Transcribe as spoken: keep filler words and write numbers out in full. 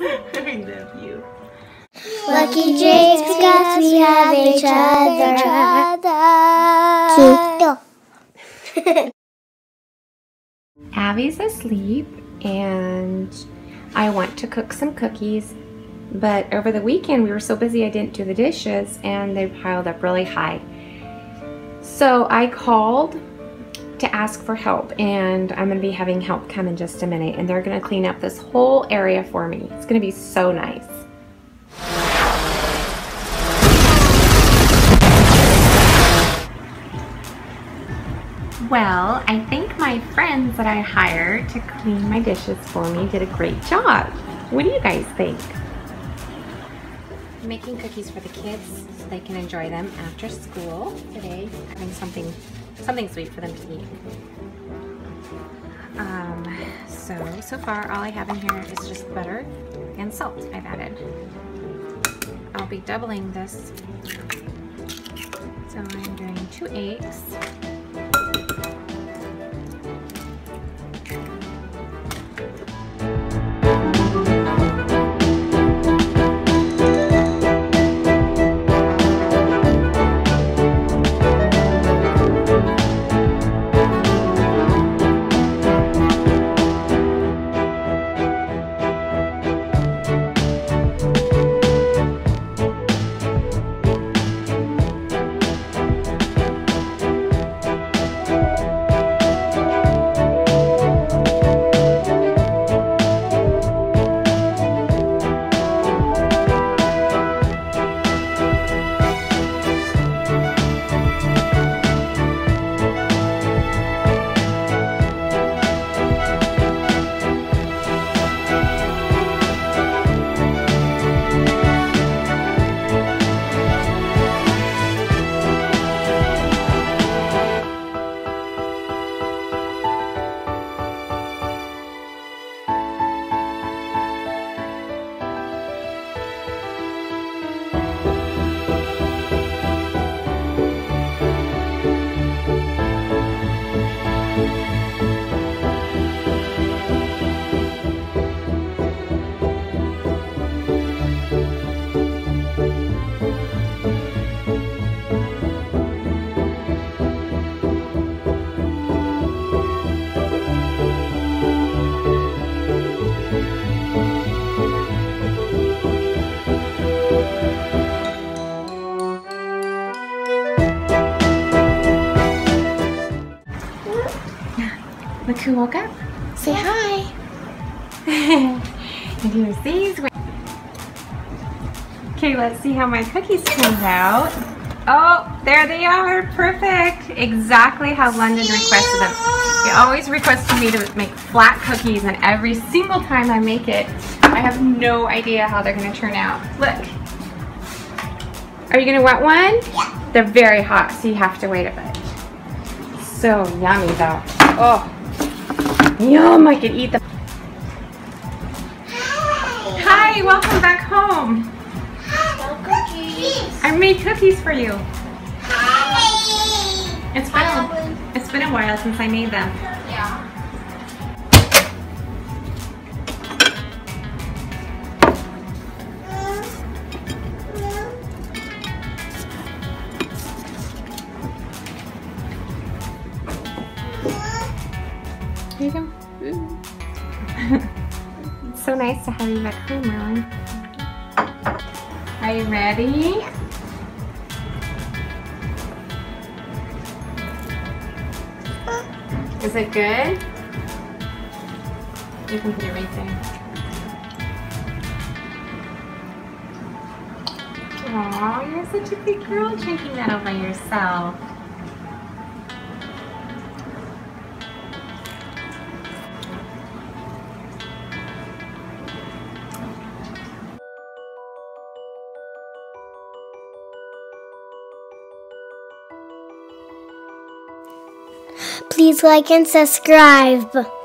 I love you. Lucky Jays because we have each other. Abby's asleep and I want to cook some cookies, but over the weekend we were so busy I didn't do the dishes and they piled up really high. So I called to ask for help, and I'm going to be having help come in just a minute, and they're going to clean up this whole area for me. It's going to be so nice. Well, I think my friends that I hired to clean my dishes for me did a great job. What do you guys think? I'm making cookies for the kids so they can enjoy them after school today. Having something, something sweet for them to eat. Um, so, so far all I have in here is just butter and salt I've added. I'll be doubling this. So I'm doing two eggs. Look who woke up. Say hi. And here's these. Okay, let's see how my cookies turned out. Oh, there they are. Perfect. Exactly how London requested them. He always requested me to make flat cookies, and every single time I make it, I have no idea how they're going to turn out. Look. Are you going to want one? Yeah. They're very hot, so you have to wait a bit. So yummy, though. Oh. Yum, I could eat them. Hi, welcome back home. Hi. I made cookies for you. Hi. It's been a, it's been a while since I made them. Yeah. Here you go. It's so nice to have you back home, Merlin. Are you ready? Is it good? You can put it right there. Aw, you're such a good girl drinking that all by yourself. Please like and subscribe.